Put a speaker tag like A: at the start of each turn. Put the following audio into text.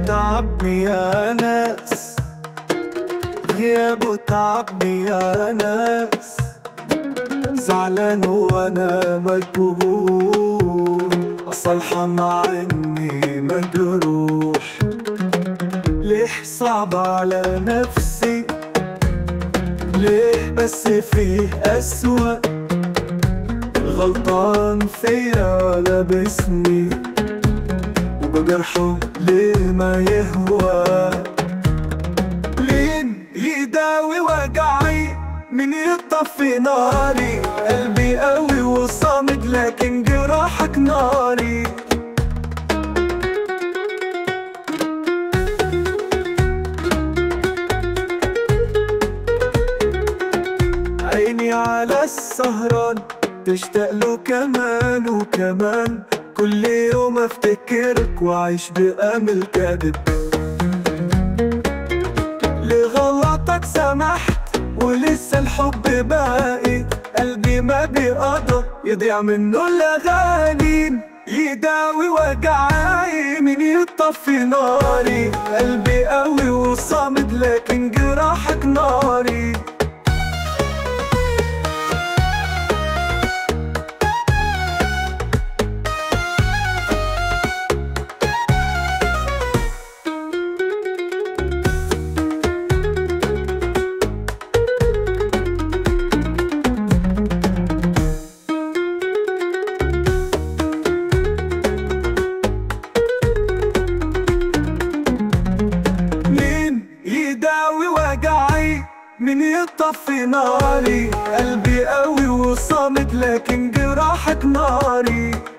A: تعبني يا ناس، غيابه تعبني يا ناس. زعلان وانا مجبور اصالحه مع اني مجروح. ليه صعب على نفسي؟ ليه بس فيه أسوأ؟ غلطان فيا لابسني وبجرحه ليه ما يهوى. مين يداوي وجعي؟ مين يطفي ناري؟ قلبي قوي وصامد لكن جراحك ناري. عيني على السهران تشتاق له كمان وكمان. كل يوم افتكرك واعيش بأمل كاذب. لغلطك سمحت ولسه الحب باقي. قلبي ما بيقدر يضيع منه الاغاني. يداوي وجعي مين يطفي ناري؟ قلبي قوي وصامد لكن جراحك ناري. يداوي وجعي مين يطفي ناري؟ قلبي قوي وصامد لكن جراحك ناري.